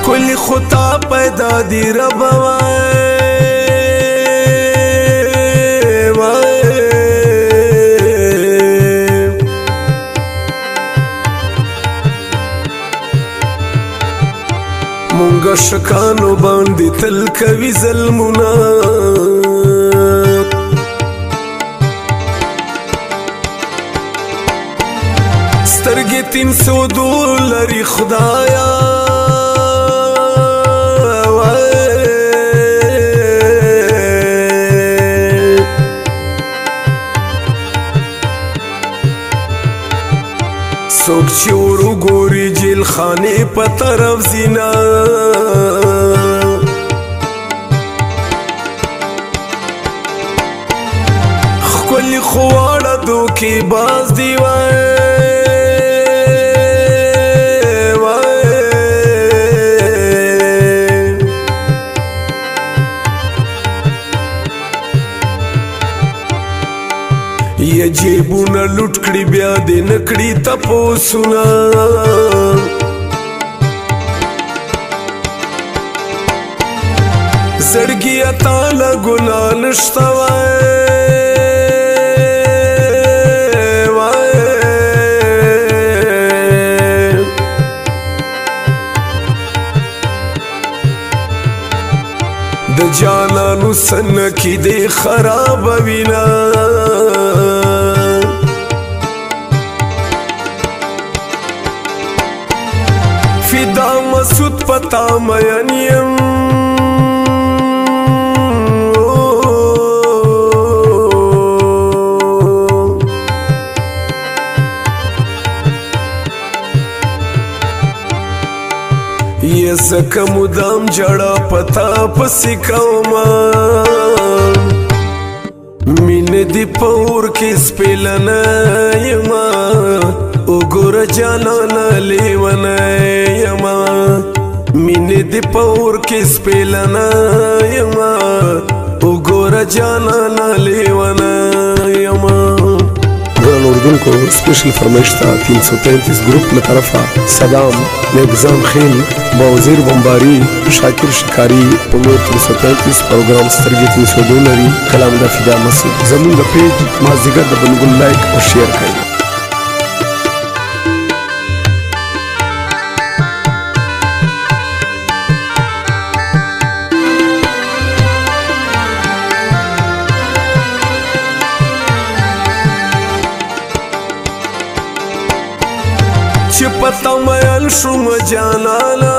کلی خطا پیدا دی رب مونږ شکانو باندې تل کوي ظلمونه سترګې 300 دولري خدایا څوک چې ورګوري جیل خانې په طرف زینا ښکلي خو واړه دوکې باز دی یا جیبونه لوټ کړي بیا دې نه کړي تپوسونه زړګیه تاله ګناه نشته د جانانو سنکې دې خرابه وینا فدا مسعود پتا مین یم یې زکه مدام جړه پتا پسې کومه مینې دې په اور کې سپېلنه یمه وګوره جانانه لیونه یمه مینې دې په اور کې سپېلنه یمه وګوره جانانه لیونه یمه اردن کو स्पेशल फरमाइश था 333 ग्रुप में तरफा सदाम निगजाम खेल बावजीर बम्बारी शाकिर शिकारी Umer 333 programme سترګې 302 لري کلام د فدا مسعود زمون د پیج مازیګر د بلګل لایک او شیر کړئ چې پتا مېل شوم جانانا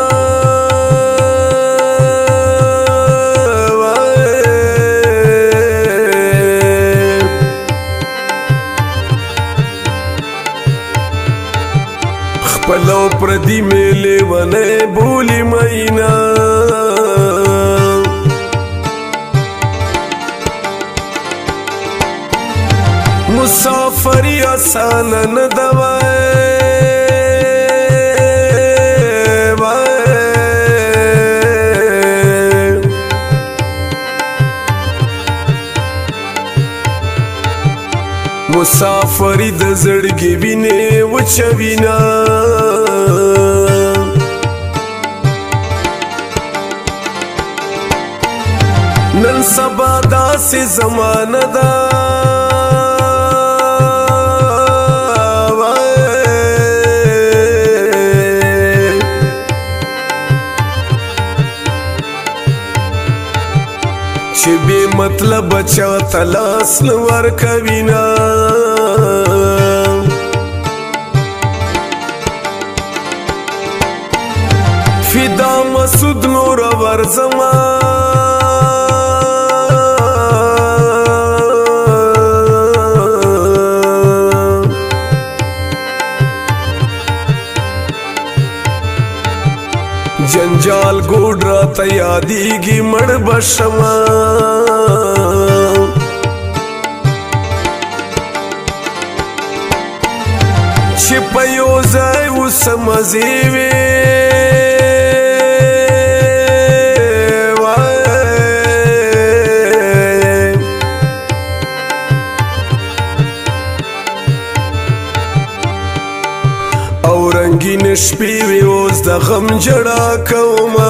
خپلو پردي مې لیونې بولي مینا مسافري آسان نه ده مسافری د زړګي وینې وچوینا نن سبا داسې زمانه ده چې بې مطلب چا ته لاس نه ورکوینا فدا مسعود نور ورزما جنجال ګوډ راته یادېږي مړ به شمه چې په یو ځای اوسه مزې وې او رنګین شپې وې اوس د غم جړا کوما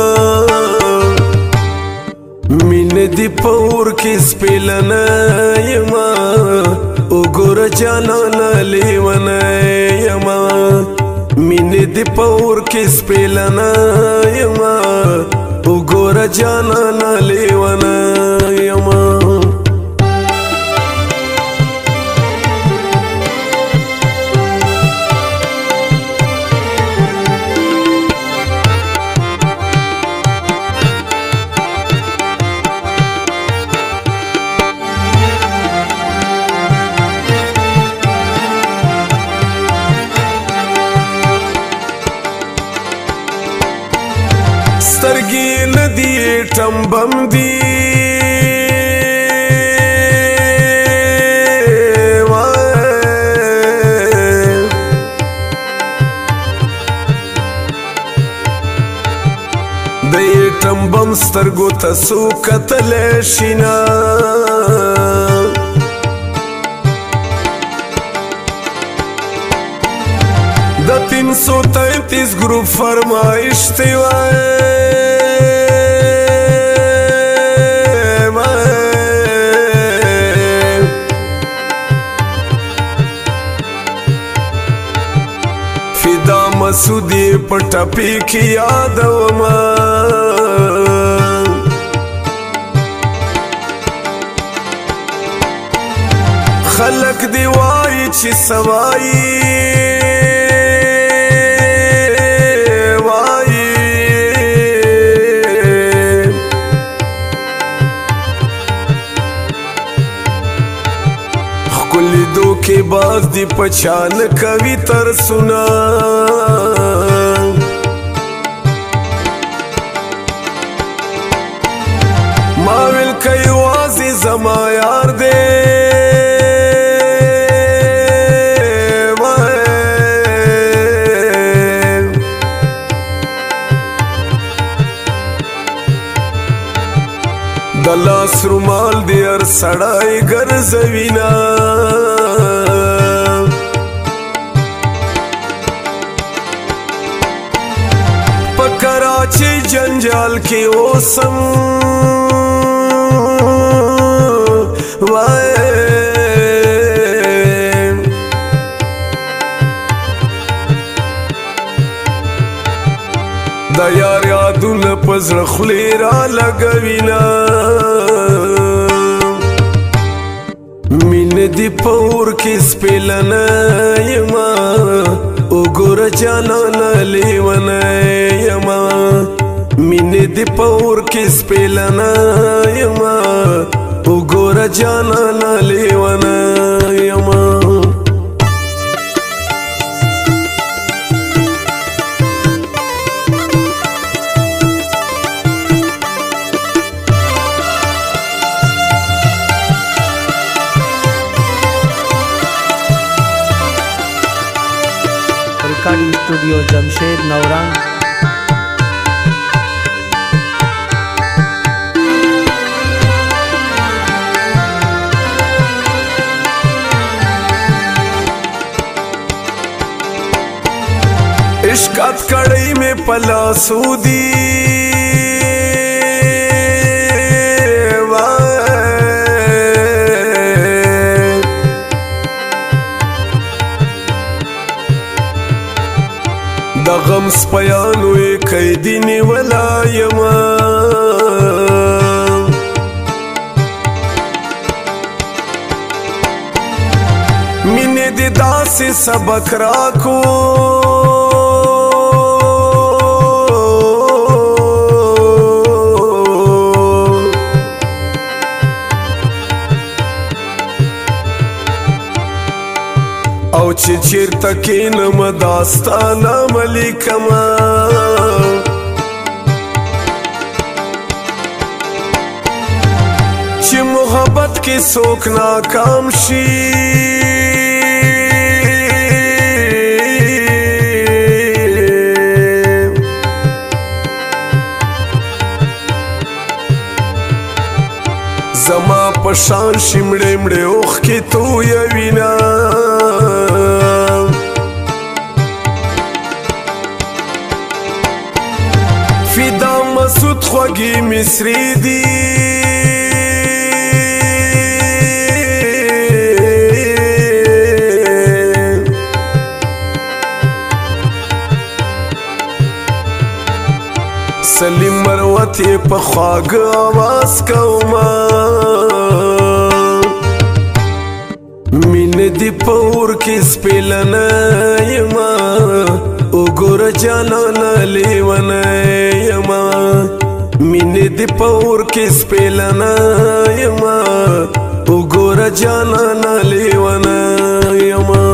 مين دی پور کې سپلنه یما وګور جانانه لیونه یما مين دی پور کې سپلنه یما وګور جانانه لیونه یما سترګې ندی ټمبم دی د ټمبم سترګو ته سو کتل شینا د 333 ګروپ فرمایش دی وای مسودی پټپی کی یاد وما خلق دی وای چې سوای وای خکلی دو کې باز دی پچان کوي تر سنا ماویل کئی وازی زما یار دے دلاس رومال دی ار سڑائی گرزوینا پکراچی جنجال کی اوسم د یار یادونه پزړه خولې را لګوینا مینه دی پور کې سپلنه یما وګور جانانه لیونه یما مینه دی پور کې سپلنه یما وګور جانانه لیونه یما recording studio Jamshed Naurang इश्कात कड़ई में पला सूदी د غم سپیانو قیدی نیولا یما مینه دی داسې سبق راکو او چې چیرته کینم داستانه ملیکما چې محبت کې څوک ناکام شي زما پشان شمړې مړې اوخ کې تو یوینا فدا مسعود خوږی مصری دی سلیم مروتی په خواږه آواز کوما مینه دی پور کې سپیلنه یما وګوره جانانه لیونه یما مینه دی پور کې سپیلنه یما وګوره جانانه لیونه یما